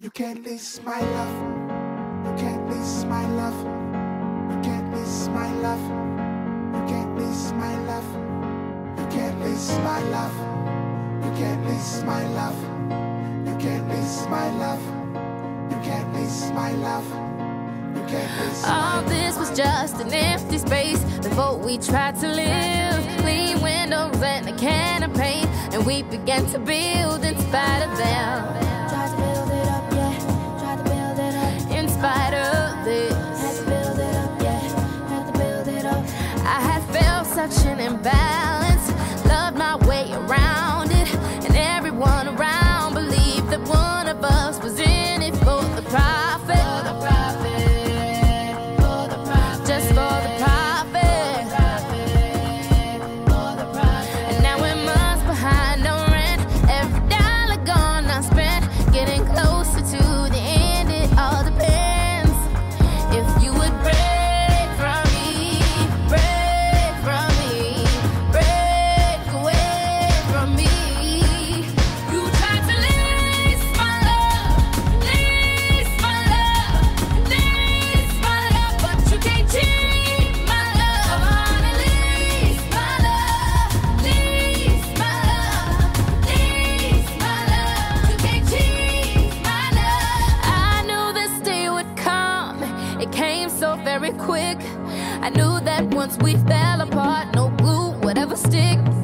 You can't lease my love. You can't lease my love. You can't lease my love. You can't lease my love. You can't lease my love. You can't lease my love. You can't lease my love. You can't lease my love. You can't lease my love. All this was just an empty space before we tried to live. Clean windows and a can of paint, and we began to build in spite of them. Tried to build it up, yeah. Tried to build it up. In spite of this, Had to build it up, yeah. Had to build it up. I had felt such an imbalance, loved my way around it, and everyone around believed that one of us was in it for the profit. For the profit, for the profit, just for the profit. for the profit. And now we're months behind no rent, every dollar gone unspent, getting closer to the end. It all depends if you would break from me, break from me, break away from me. You tried to lease my love, lease my love, lease my love, but you can't cheat my love. I wanna lease my love, lease my love, lease my love. You can't cheat my love. I knew this day would come, it came so very quick. I knew that once we fell apart, no glue would ever stick.